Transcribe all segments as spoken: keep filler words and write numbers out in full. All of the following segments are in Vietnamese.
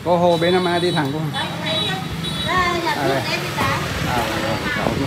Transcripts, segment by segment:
Có hồ bên năm A đi thẳng không? Đấy, thấy chưa? Đây, nhà À, đây. em đi đá. À, rồi, cháu luôn.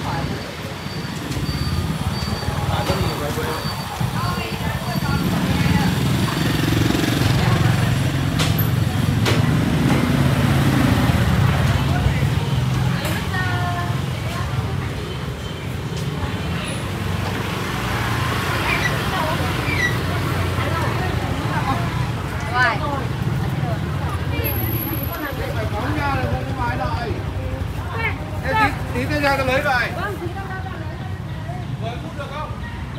Tí nữa ra tôi lấy vậy. mười phút được không?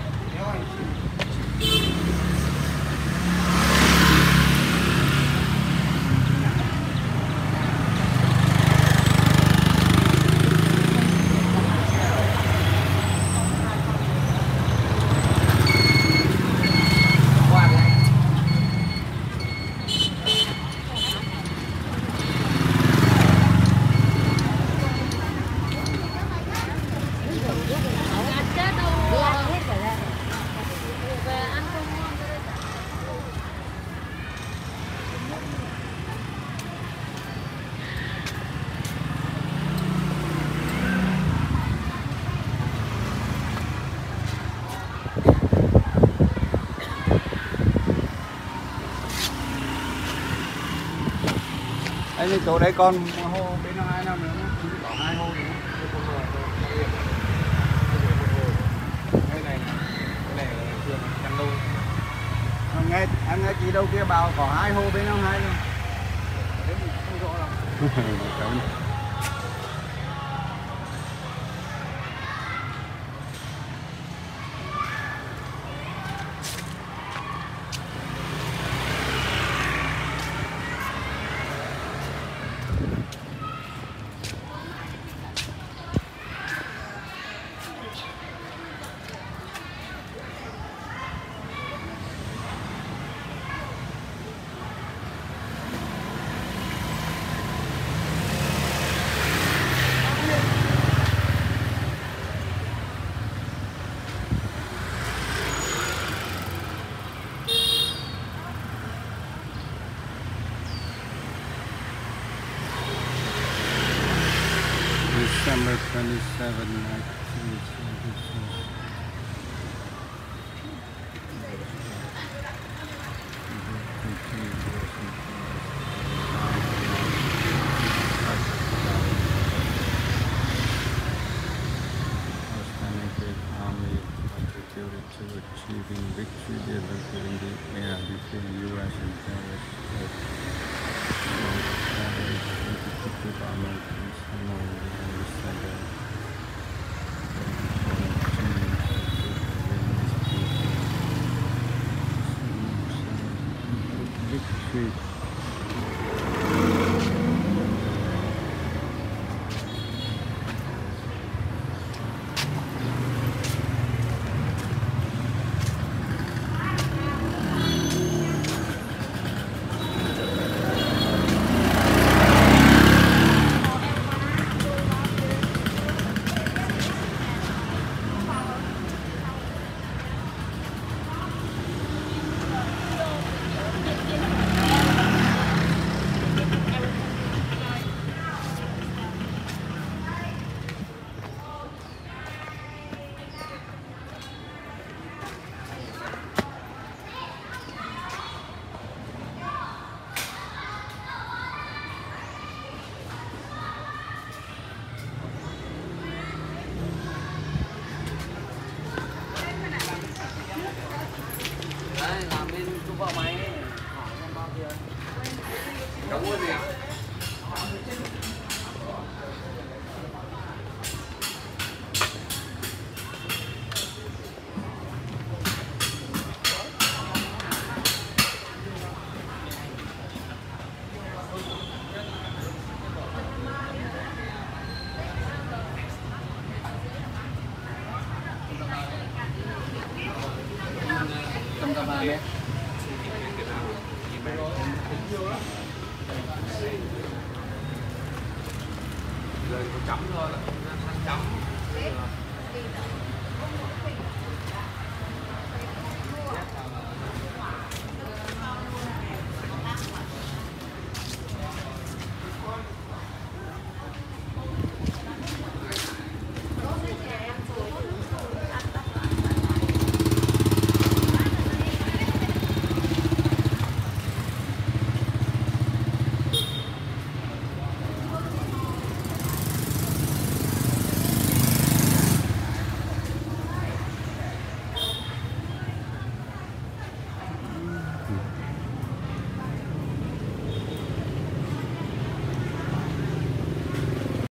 Đây chỗ đấy còn hồ bên nó hai năm nữa nhé. Có hai hồ nữa. Đây này, cái này là trường chăn nuôi. Không nghe, anh nghe chị đâu kia bảo có hai hồ bên nó hai luôn. Đấy thì không rõ lắm. December twenty-seventh, nineteen seventy-four. Contributed to achieving victory delivered in the air between U S and Paris. Executive Americans Hanoi and the Senate. Victory. vợ máy hỏi em bao tiền. Đóng luôn gì ạ? Đấy. Rồi có chấm thôi là chấm.